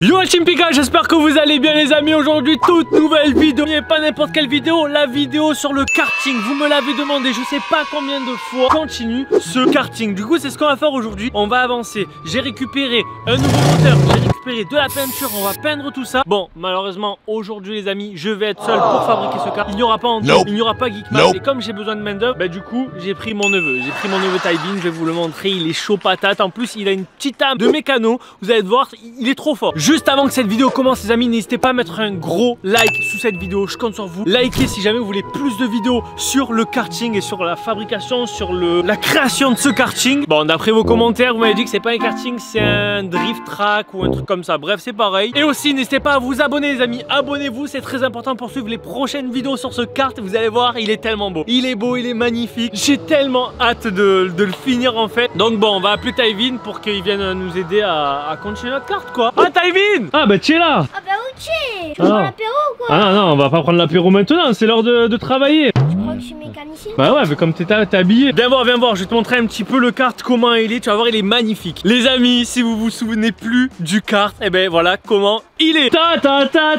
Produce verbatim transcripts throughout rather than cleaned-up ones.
Yo Team Pika, j'espère que vous allez bien les amis. Aujourd'hui toute nouvelle vidéo, et pas n'importe quelle vidéo, la vidéo sur le karting. Vous me l'avez demandé, je sais pas combien de fois. Continue ce karting. Du coup c'est ce qu'on va faire aujourd'hui. On va avancer. J'ai récupéré un nouveau moteur, j'ai récupéré de la peinture, on va peindre tout ça. Bon malheureusement aujourd'hui les amis, je vais être seul pour fabriquer ce kart. Il n'y aura pas Anto, nope. Il n'y aura pas Geekman nope. Et comme j'ai besoin de main d'œuvre, bah du coup j'ai pris mon neveu. J'ai pris mon neveu Taïbin, je vais vous le montrer. Il est chaud patate. En plus il a une petite âme de mécano. Vous allez voir, il est trop fort. Juste avant que cette vidéo commence les amis, n'hésitez pas à mettre un gros like sous cette vidéo, je compte sur vous. Likez si jamais vous voulez plus de vidéos sur le karting et sur la fabrication, sur le, la création de ce karting. Bon d'après vos commentaires, vous m'avez dit que c'est pas un karting, c'est un drift track ou un truc comme ça. Bref c'est pareil. Et aussi n'hésitez pas à vous abonner les amis, abonnez-vous, c'est très important pour suivre les prochaines vidéos sur ce kart. Vous allez voir, il est tellement beau. Il est beau, il est magnifique. J'ai tellement hâte de, de le finir en fait. Donc bon, on va appeler Taïvin pour qu'il vienne nous aider à, à continuer notre kart quoi. Ah Taïvin! Ah bah tu es là. Ah bah où tu es? Tu prends l'apéro ou quoi? Ah non, non, on va pas prendre l'apéro maintenant, c'est l'heure de, de travailler. Tu crois que je suis mécanicien? Bah ouais, mais comme t'es habillé. Viens voir, viens voir, je vais te montrer un petit peu le kart, comment il est. Tu vas voir, il est magnifique. Les amis, si vous vous souvenez plus du kart, et eh ben voilà comment il est. Ta ta ta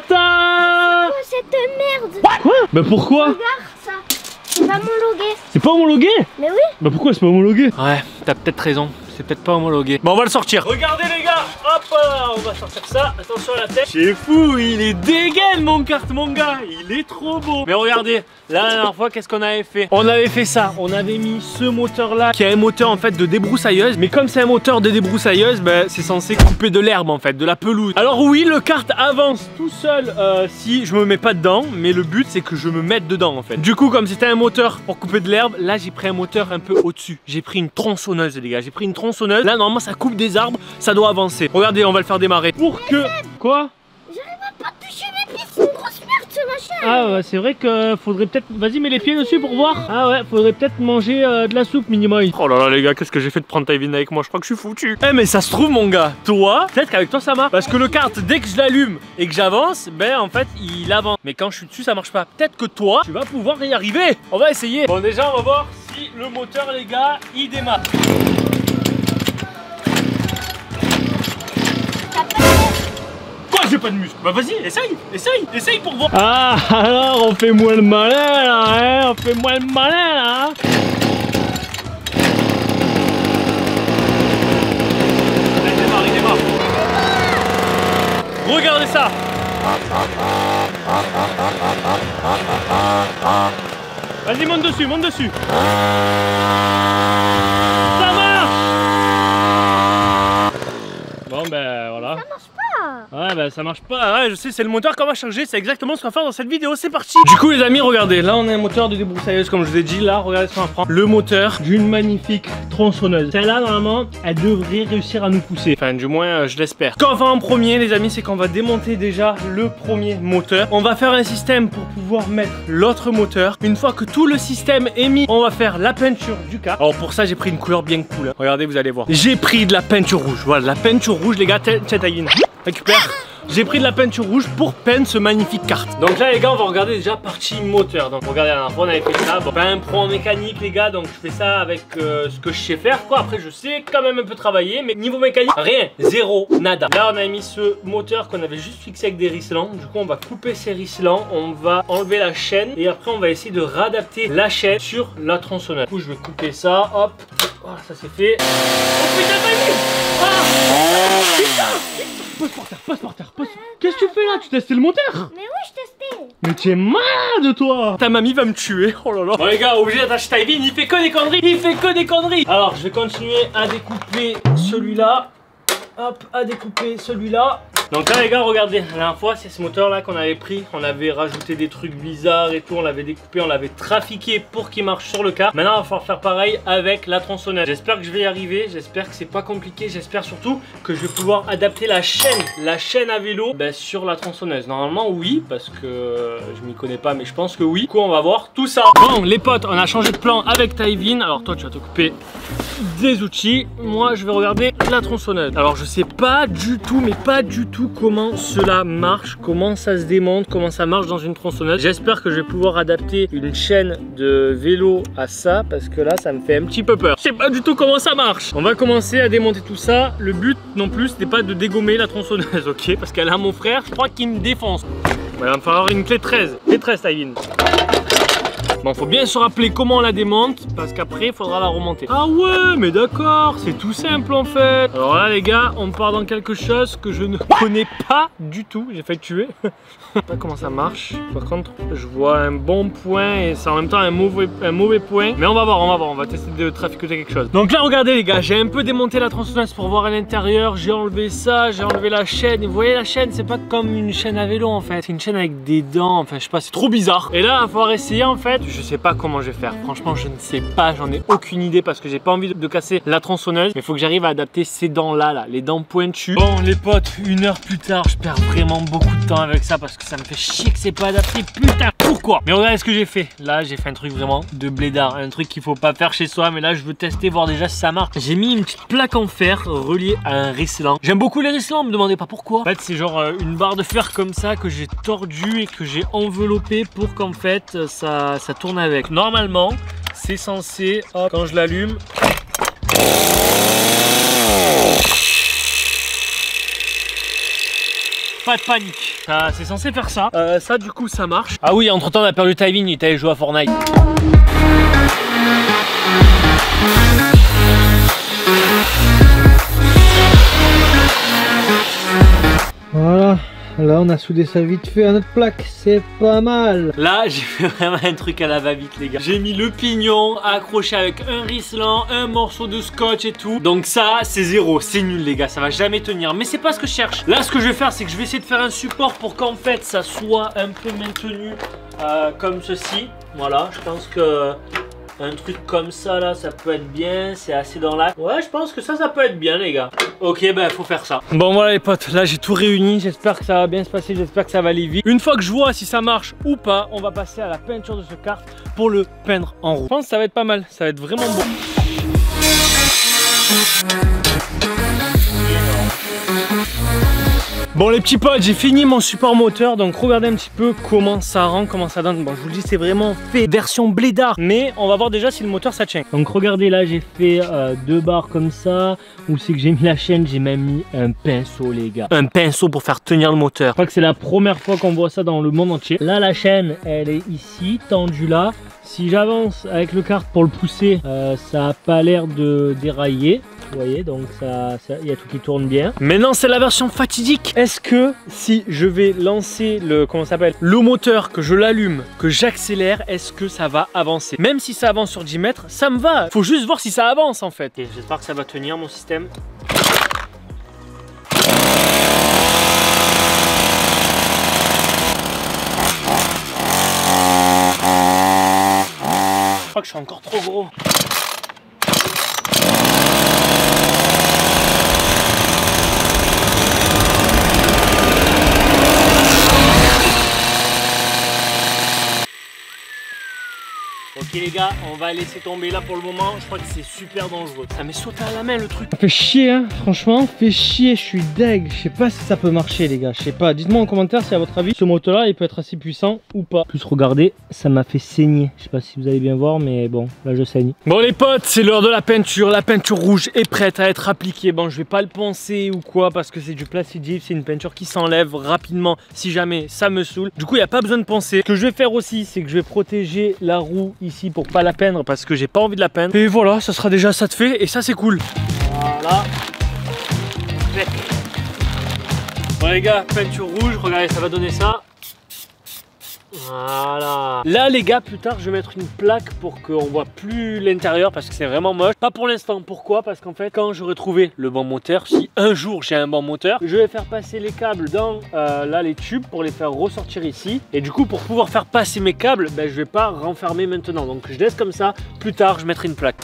ta. Oh cette merde. Quoi? Bah pourquoi? Regarde ça, c'est pas homologué. C'est pas homologué? Mais oui. Bah pourquoi c'est pas homologué? Ouais, t'as peut-être raison. C'est peut-être pas homologué. Bon on va le sortir. Regardez les gars. Hop là, on va sortir ça. Attention à la tête. C'est fou, il est dégaine mon kart mon gars. Il est trop beau. Mais regardez, là, la dernière fois qu'est-ce qu'on avait fait? On avait fait ça. On avait mis ce moteur là qui est un moteur en fait de débroussailleuse. Mais comme c'est un moteur de débroussailleuse, ben, c'est censé couper de l'herbe en fait, de la pelouse. Alors oui, le kart avance tout seul euh, si je me mets pas dedans. Mais le but c'est que je me mette dedans en fait. Du coup comme c'était un moteur pour couper de l'herbe, là j'ai pris un moteur un peu au-dessus. J'ai pris une tronçonneuse les gars. J'ai pris une tronçonneuse. Là normalement ça coupe des arbres, ça doit avancer. Regardez, on va le faire démarrer. Pour que... Quoi? J'arrive à pas toucher mes pieds, c'est une grosse merde ce machin. Ah ouais, c'est vrai que faudrait peut-être... Vas-y, mets les pieds dessus pour voir. Ah ouais, faudrait peut-être manger euh, de la soupe minimum. Oh là là les gars, qu'est-ce que j'ai fait de prendre Taïvin avec moi? Je crois que je suis foutu. Eh mais ça se trouve mon gars, toi, peut-être qu'avec toi ça marche. Parce que le kart, dès que je l'allume et que j'avance, ben en fait il avance. Mais quand je suis dessus ça marche pas. Peut-être que toi, tu vas pouvoir y arriver. On va essayer. Bon déjà on va voir si le moteur les gars, il démarre. J'ai pas de muscle. Bah vas-y, essaye, essaye, essaye pour voir. Ah alors on fait moins le malin là, hein, on fait moins le malin là. Il démarre, il démarre. Regardez ça. Vas-y monte dessus, monte dessus. Ça marche. Bon ben voilà. Ouais bah ça marche pas, ouais je sais c'est le moteur qu'on va changer, c'est exactement ce qu'on va faire dans cette vidéo, c'est parti. Du coup les amis regardez, là on a un moteur de débroussailleuse comme je vous ai dit, là regardez ce qu'on va prendre. Le moteur d'une magnifique tronçonneuse. Celle-là normalement elle devrait réussir à nous pousser, enfin du moins euh, je l'espère. Ce qu'on va faire en premier les amis c'est qu'on va démonter déjà le premier moteur. On va faire un système pour pouvoir mettre l'autre moteur. Une fois que tout le système est mis, on va faire la peinture du kart. Alors pour ça j'ai pris une couleur bien cool, hein. Regardez vous allez voir. J'ai pris de la peinture rouge, voilà de la peinture rouge les gars, tiens Taïvin. Récupère. J'ai pris de la peinture rouge pour peindre ce magnifique kart. Donc là les gars on va regarder déjà partie moteur. Donc regardez la dernière fois on avait fait ça. Bon, pas un pro en mécanique les gars, donc je fais ça avec euh, ce que je sais faire quoi. Après je sais quand même un peu travailler, mais niveau mécanique rien, zéro, nada. Là on a mis ce moteur qu'on avait juste fixé avec des risselants. Du coup on va couper ces risselants, on va enlever la chaîne et après on va essayer de réadapter la chaîne sur la tronçonneuse. Du coup je vais couper ça, hop, voilà ça c'est fait. Oh putain Taïvin. Ah putain. Pose par terre, pose par terre, pose. Qu'est-ce que tu fais là? Tu testais le moteur? Mais oui, je testais. Mais tu es malade toi. Ta mamie va me tuer, oh là là. Bon les gars, obligé d'attacher Taïvin, il fait que des conneries, il fait que des conneries. Alors je vais continuer à découper celui-là. Hop, à découper celui-là. Donc là les gars regardez, la dernière fois c'est ce moteur là qu'on avait pris. On avait rajouté des trucs bizarres et tout. On l'avait découpé, on l'avait trafiqué pour qu'il marche sur le kart. Maintenant il va falloir faire pareil avec la tronçonneuse. J'espère que je vais y arriver, j'espère que c'est pas compliqué. J'espère surtout que je vais pouvoir adapter la chaîne La chaîne à vélo ben, sur la tronçonneuse. Normalement oui, parce que je m'y connais pas, mais je pense que oui. Du coup on va voir tout ça. Bon les potes, on a changé de plan avec Taïvin. Alors toi tu vas t'occuper des outils. Moi je vais regarder la tronçonneuse. Alors je sais pas du tout, mais pas du tout comment cela marche, comment ça se démonte, comment ça marche dans une tronçonneuse. J'espère que je vais pouvoir adapter une chaîne de vélo à ça, parce que là ça me fait un petit peu peur. Je sais pas du tout comment ça marche. On va commencer à démonter tout ça. Le but non plus c'était pas de dégommer la tronçonneuse, ok, parce qu'elle a mon frère, je crois qu'il me défonce. Il va me falloir une clé treize. Clé treize, Tywin. Bon, faut bien se rappeler comment on la démonte, parce qu'après il faudra la remonter. Ah ouais, mais d'accord, c'est tout simple en fait. Alors là les gars, on part dans quelque chose que je ne connais pas du tout. J'ai failli tuer. Je sais pas comment ça marche. Par contre, je vois un bon point et c'est en même temps un mauvais, un mauvais point. Mais on va voir, on va voir, on va tester de traficoter quelque chose. Donc là, regardez les gars, j'ai un peu démonté la tronçonneuse pour voir à l'intérieur. J'ai enlevé ça, j'ai enlevé la chaîne. Et vous voyez la chaîne, c'est pas comme une chaîne à vélo en fait. C'est une chaîne avec des dents. Enfin, je sais pas, c'est trop bizarre. Et là, il va falloir essayer en fait. Je sais pas comment je vais faire. Franchement, je ne sais pas, j'en ai aucune idée parce que j'ai pas envie de, de casser la tronçonneuse. Mais il faut que j'arrive à adapter ces dents là, là, les dents pointues. Bon, les potes, une heure plus tard, je perds vraiment beaucoup de temps avec ça parce que ça me fait chier que c'est pas adapté. Putain, pourquoi? Mais regardez ce que j'ai fait. Là, j'ai fait un truc vraiment de blédard, un truc qu'il faut pas faire chez soi. Mais là, je veux tester, voir déjà si ça marche. J'ai mis une petite plaque en fer reliée à un risselant. J'aime beaucoup les risselants, me demandez pas pourquoi. En fait, c'est genre euh, une barre de fer comme ça que j'ai tordue et que j'ai enveloppée pour qu'en fait ça, ça tourne avec. Normalement, c'est censé, hop, quand je l'allume, pas de panique. Ah, c'est censé faire ça. Euh, ça, du coup, ça marche. Ah oui, entre temps, on a perdu Tywin, il est allé jouer à Fortnite. Voilà. Là on a soudé ça vite fait à notre plaque, c'est pas mal. Là j'ai fait vraiment un truc à la va-vite les gars. J'ai mis le pignon accroché avec un risselant, un morceau de scotch et tout. Donc ça c'est zéro, c'est nul les gars, ça va jamais tenir. Mais c'est pas ce que je cherche. Là ce que je vais faire c'est que je vais essayer de faire un support pour qu'en fait ça soit un peu maintenu euh, comme ceci. Voilà, je pense que un truc comme ça là, ça peut être bien, c'est assez dans l'axe. Ouais, je pense que ça, ça peut être bien les gars. Ok, ben faut faire ça. Bon voilà les potes, là j'ai tout réuni, j'espère que ça va bien se passer, j'espère que ça va aller vite. Une fois que je vois si ça marche ou pas, on va passer à la peinture de ce kart pour le peindre en rouge. Je pense que ça va être pas mal, ça va être vraiment beau. Bon les petits potes, j'ai fini mon support moteur, donc regardez un petit peu comment ça rend, comment ça donne. Bon je vous le dis, c'est vraiment fait version blédard, mais on va voir déjà si le moteur ça tient. Donc regardez là, j'ai fait euh, deux barres comme ça, où c'est que j'ai mis la chaîne, j'ai même mis un pinceau les gars. Un pinceau pour faire tenir le moteur. Je crois que c'est la première fois qu'on voit ça dans le monde entier. Là la chaîne, elle est ici, tendue là. Si j'avance avec le kart pour le pousser, euh, ça n'a pas l'air de dérailler. Vous voyez, donc ça, ça, y a tout qui tourne bien. Maintenant, c'est la version fatidique. Est-ce que si je vais lancer le, comment ça s'appelle, le moteur, que je l'allume, que j'accélère, est-ce que ça va avancer? Même si ça avance sur dix mètres, ça me va. Faut juste voir si ça avance en fait. Et j'espère que ça va tenir mon système. Je crois que je suis encore trop gros. Ok les gars, on va laisser tomber là pour le moment. Je crois que c'est super dangereux. Ça m'est sauté à la main le truc. Ça fait chier hein, franchement, fait chier, je suis deg. Je sais pas si ça peut marcher les gars, je sais pas. Dites-moi en commentaire si à votre avis ce moteur là il peut être assez puissant ou pas. En plus regardez, ça m'a fait saigner. Je sais pas si vous allez bien voir mais bon, là je saigne. Bon les potes, c'est l'heure de la peinture. La peinture rouge est prête à être appliquée. Bon je vais pas le poncer ou quoi parce que c'est du plastique, c'est une peinture qui s'enlève rapidement si jamais ça me saoule. Du coup il n'y a pas besoin de poncer. Ce que je vais faire aussi c'est que je vais protéger la roue ici pour pas la peindre parce que j'ai pas envie de la peindre. Et voilà, ça sera déjà ça de fait et ça c'est cool. Voilà. Bon les gars, peinture rouge, regardez ça va donner ça. Voilà. Là les gars, plus tard je vais mettre une plaque pour qu'on voit plus l'intérieur parce que c'est vraiment moche. Pas pour l'instant, pourquoi? Parce qu'en fait quand j'aurai trouvé le bon moteur, si un jour j'ai un bon moteur, je vais faire passer les câbles dans euh, là les tubes pour les faire ressortir ici. Et du coup pour pouvoir faire passer mes câbles, ben, je vais pas renfermer maintenant. Donc je laisse comme ça, plus tard je mettrai une plaque.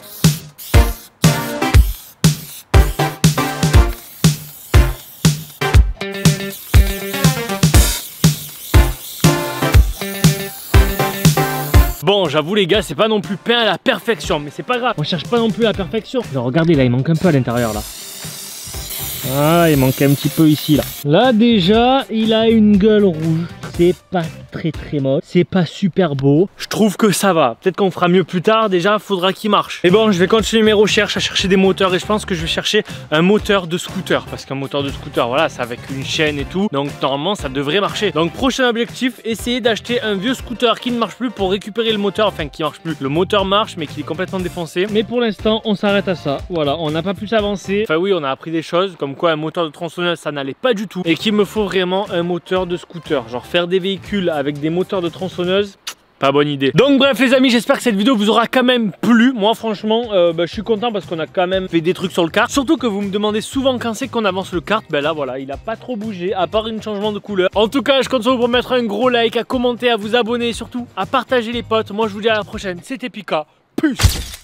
Bon, j'avoue les gars, c'est pas non plus peint à la perfection, mais c'est pas grave. On cherche pas non plus la perfection. Alors, regardez là, il manque un peu à l'intérieur là. Ah, il manque un petit peu ici là. Là déjà, il a une gueule rouge. C'est pas très très moche, c'est pas super beau. Je trouve que ça va. Peut-être qu'on fera mieux plus tard. Déjà, faudra qu'il marche. Et bon, je vais continuer mes recherches à chercher des moteurs et je pense que je vais chercher un moteur de scooter parce qu'un moteur de scooter, voilà, c'est avec une chaîne et tout. Donc normalement, ça devrait marcher. Donc prochain objectif, essayer d'acheter un vieux scooter qui ne marche plus pour récupérer le moteur. Enfin, qui marche plus. Le moteur marche, mais qui est complètement défoncé. Mais pour l'instant, on s'arrête à ça. Voilà, on n'a pas pu s'avancer. Enfin oui, on a appris des choses comme quoi un moteur de tronçonneuse, ça n'allait pas du tout et qu'il me faut vraiment un moteur de scooter. Genre faire des véhicules avec des moteurs de tronçonneuse, pas bonne idée. Donc bref les amis, j'espère que cette vidéo vous aura quand même plu. Moi franchement euh, bah, je suis content parce qu'on a quand même fait des trucs sur le kart. Surtout que vous me demandez souvent quand c'est qu'on avance le kart. Ben là voilà, il a pas trop bougé à part un changement de couleur. En tout cas je compte sur vous pour mettre un gros like, à commenter, à vous abonner et surtout à partager les potes. Moi je vous dis à la prochaine, c'était Pika, peace.